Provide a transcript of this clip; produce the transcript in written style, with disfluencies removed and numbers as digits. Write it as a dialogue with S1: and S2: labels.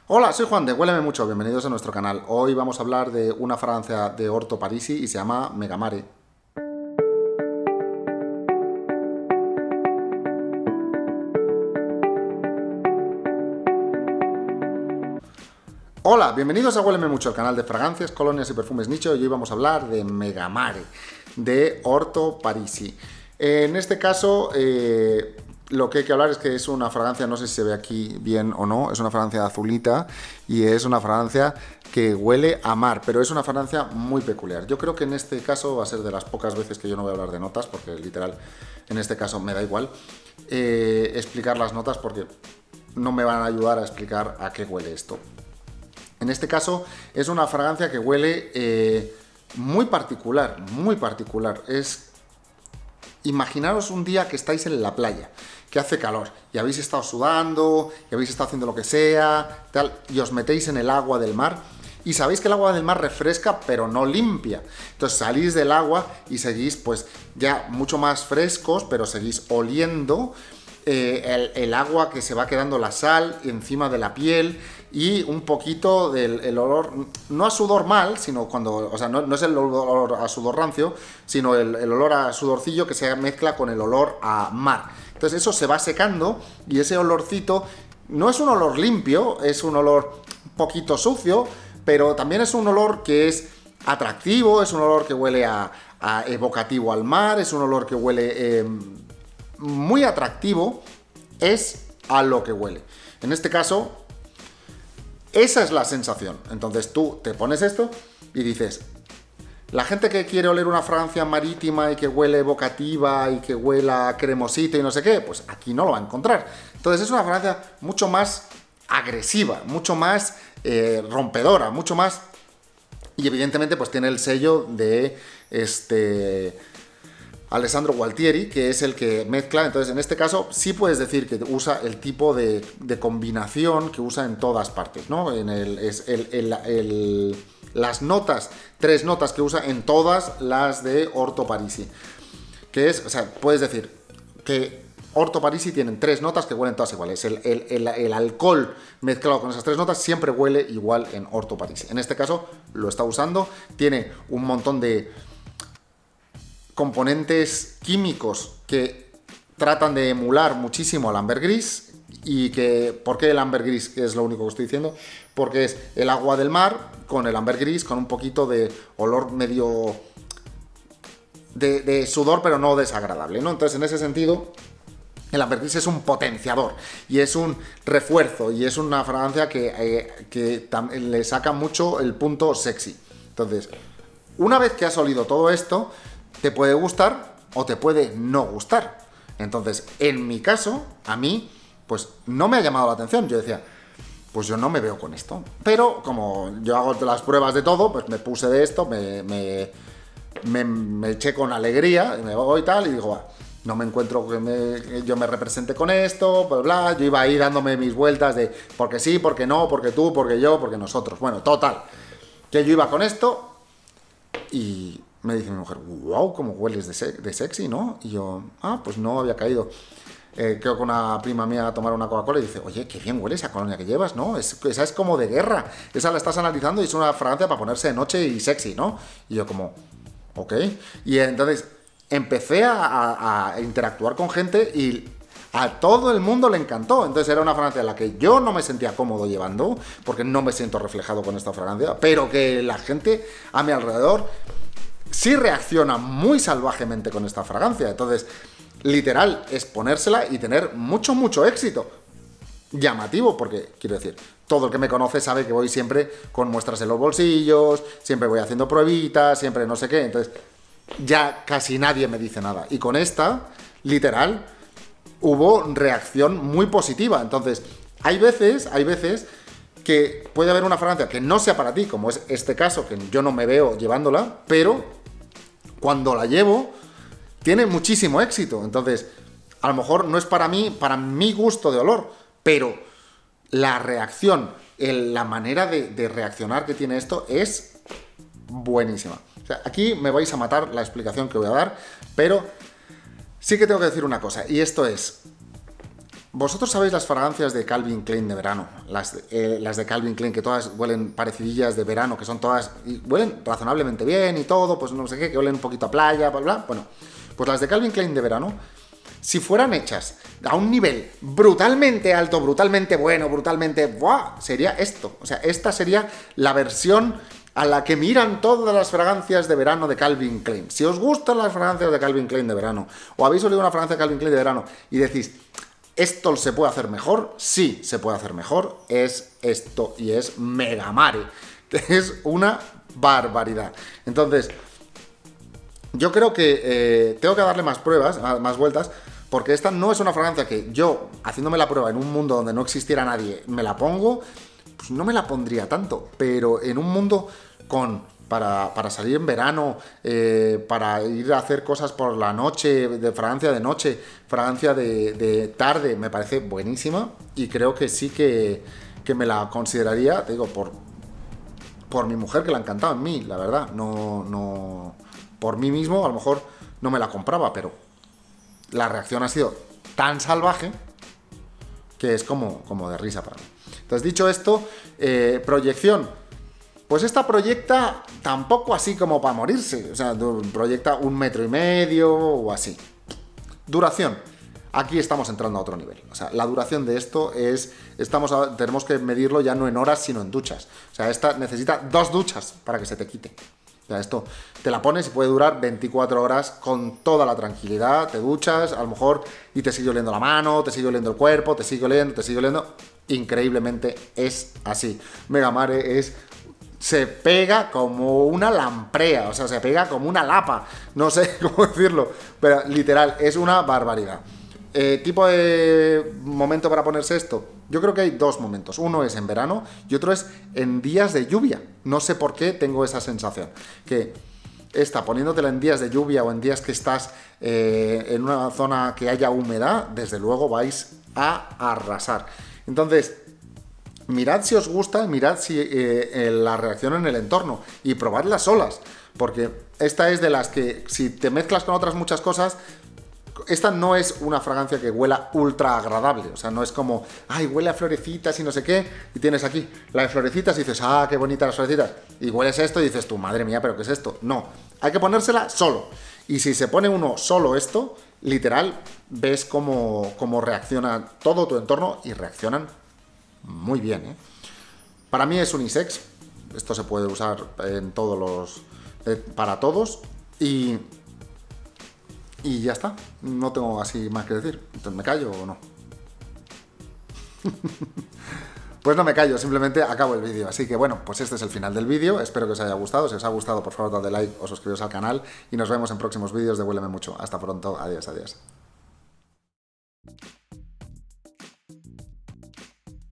S1: Hola, soy Juan de Huéleme Mucho, bienvenidos a nuestro canal. Hoy vamos a hablar de una fragancia de Orto Parisi y se llama Megamare. Hola, bienvenidos a Huéleme Mucho, el canal de fragancias, colonias y perfumes nicho, y hoy vamos a hablar de Megamare, de Orto Parisi. En este caso, lo que hay que hablar es que es una fragancia, no sé si se ve aquí bien o no, es una fragancia azulita y es una fragancia que huele a mar, pero es una fragancia muy peculiar. Yo creo que en este caso va a ser de las pocas veces que yo no voy a hablar de notas, porque literal, en este caso me da igual explicar las notas porque no me van a ayudar a explicar a qué huele esto. En este caso es una fragancia que huele muy particular, muy particular. Imaginaros un día que estáis en la playa, que hace calor, y habéis estado sudando, y habéis estado haciendo lo que sea, tal, y os metéis en el agua del mar, y sabéis que el agua del mar refresca, pero no limpia. Entonces salís del agua y seguís, pues, ya mucho más frescos, pero seguís oliendo el agua, que se va quedando la sal encima de la piel y un poquito del olor, no a sudor mal, sino cuando, o sea, no es el olor a sudor rancio, sino el olor a sudorcillo que se mezcla con el olor a mar. Entonces eso se va secando y ese olorcito no es un olor limpio, es un olor un poquito sucio, pero también es un olor que es atractivo, es un olor que huele a evocativo al mar, es un olor que huele muy atractivo, es a lo que huele. En este caso, esa es la sensación. Entonces tú te pones esto y dices, la gente que quiere oler una fragancia marítima y que huele evocativa y que huela cremosita y no sé qué, pues aquí no lo va a encontrar. Entonces es una fragancia mucho más agresiva, mucho más rompedora, mucho más... Y evidentemente pues tiene el sello de Alessandro Gualtieri, que es el que mezcla. Entonces en este caso sí puedes decir que usa el tipo de combinación que usa en todas partes, ¿no? Las notas, 3 notas que usa en todas las de Orto Parisi, que es, o sea, puedes decir que Orto Parisi tienen 3 notas que huelen todas iguales. El alcohol mezclado con esas 3 notas siempre huele igual en Orto Parisi. En este caso lo está usando, tiene un montón de componentes químicos que tratan de emular muchísimo al ambergris. Y que, ¿por qué el ambergris? Que es lo único que estoy diciendo, porque es el agua del mar con el ambergris, con un poquito de olor medio de sudor, pero no desagradable, ¿no? Entonces en ese sentido el ambergris es un potenciador y es un refuerzo y es una fragancia que le saca mucho el punto sexy. Entonces, una vez que has olido todo esto, te puede gustar o te puede no gustar. Entonces, en mi caso, a mí, pues no me ha llamado la atención. Yo decía, pues yo no me veo con esto. Pero como yo hago las pruebas de todo, pues me puse de esto, me eché con alegría, y me voy y tal, y digo, no me encuentro que yo me represente con esto, bla, bla. Yo iba ahí dándome mis vueltas de porque sí, porque no, porque tú, porque yo, porque nosotros. Bueno, total, que yo iba con esto y me dice mi mujer, wow, cómo hueles de sexy, ¿no? Y yo, pues no había caído. Creo que una prima mía a tomar una Coca-Cola y dice, oye, qué bien huele esa colonia que llevas, ¿no? Esa es como de guerra, esa la estás analizando y es una fragancia para ponerse de noche y sexy, ¿no? Y yo como, ok. Y entonces empecé a interactuar con gente y a todo el mundo le encantó. Entonces era una fragancia en la que yo no me sentía cómodo llevando, porque no me siento reflejado con esta fragancia, pero que la gente a mi alrededor sí reacciona muy salvajemente con esta fragancia. Entonces, literal, es ponérsela y tener mucho, mucho éxito. Llamativo, porque, quiero decir, todo el que me conoce sabe que voy siempre con muestras en los bolsillos, siempre voy haciendo pruebitas, siempre no sé qué. Entonces, ya casi nadie me dice nada. Y con esta, literal, hubo reacción muy positiva. Entonces, hay veces que puede haber una fragancia que no sea para ti, como es este caso, que yo no me veo llevándola, pero cuando la llevo, tiene muchísimo éxito. Entonces, a lo mejor no es para mí, para mi gusto de olor, pero la reacción, la manera de reaccionar que tiene esto es buenísima. O sea, aquí me vais a matar la explicación que voy a dar, pero sí que tengo que decir una cosa, y esto es, Vosotros sabéis las fragancias de Calvin Klein de verano, las de Calvin Klein, que todas huelen parecidillas de verano, que son todas, y huelen razonablemente bien y todo, pues no sé qué, que huelen un poquito a playa, bla, bla. Bueno, pues las de Calvin Klein de verano, si fueran hechas a un nivel brutalmente alto, brutalmente bueno, brutalmente, ¡buah!, sería esto. O sea, esta sería la versión a la que miran todas las fragancias de verano de Calvin Klein. Si os gustan las fragancias de Calvin Klein de verano, o habéis olido una fragancia de Calvin Klein de verano y decís, ¿esto se puede hacer mejor? Sí, se puede hacer mejor. Es esto y es Megamare. Es una barbaridad. Entonces, yo creo que tengo que darle más pruebas, más vueltas, porque esta no es una fragancia que yo, haciéndome la prueba en un mundo donde no existiera nadie, me la pongo, pues no me la pondría tanto. Pero en un mundo para salir en verano, para ir a hacer cosas por la noche, de fragancia de noche, fragancia de tarde, me parece buenísima y creo que sí que me la consideraría, te digo, por mi mujer, que la ha encantado en mí, la verdad. No, por mí mismo a lo mejor no me la compraba, pero la reacción ha sido tan salvaje que es como de risa para mí. Entonces, dicho esto, proyección. Pues esta proyecta tampoco así como para morirse, o sea, proyecta 1,5 metros o así. Duración. Aquí estamos entrando a otro nivel. O sea, la duración de esto tenemos que medirlo ya no en horas, sino en duchas. O sea, esta necesita 2 duchas para que se te quite. O sea, esto te la pones y puede durar 24 horas con toda la tranquilidad. Te duchas, a lo mejor, y te sigue oliendo la mano, te sigue oliendo el cuerpo, te sigue oliendo. Increíblemente es así. Megamare se pega como una lamprea, o sea, se pega como una lapa, no sé cómo decirlo, pero literal, es una barbaridad. Tipo de momento para ponerse esto, yo creo que hay 2 momentos, uno es en verano y otro es en días de lluvia. No sé por qué tengo esa sensación, que poniéndotela en días de lluvia o en días que estás en una zona que haya humedad, desde luego vais a arrasar. Entonces, mirad si os gusta, mirad si la reacción en el entorno y probadlas solas, porque esta es de las que, si te mezclas con otras muchas cosas, esta no es una fragancia que huela ultra agradable. O sea, no es como, ay, huele a florecitas y no sé qué, y tienes aquí la de florecitas y dices, ah, qué bonitas las florecitas, y hueles esto y dices tú, madre mía, pero ¿qué es esto? No, hay que ponérsela solo. Y si se pone uno solo esto, literal, ves cómo reacciona todo tu entorno y reaccionan muy bien, ¿eh? Para mí es unisex. Esto se puede usar en todos para todos. Y ya está. No tengo así más que decir. Entonces, ¿me callo o no? Pues no me callo, simplemente acabo el vídeo. Así que bueno, pues este es el final del vídeo. Espero que os haya gustado. Si os ha gustado, por favor, dadle like o suscribiros al canal. Y nos vemos en próximos vídeos de Huéleme Mucho. Hasta pronto. Adiós, adiós.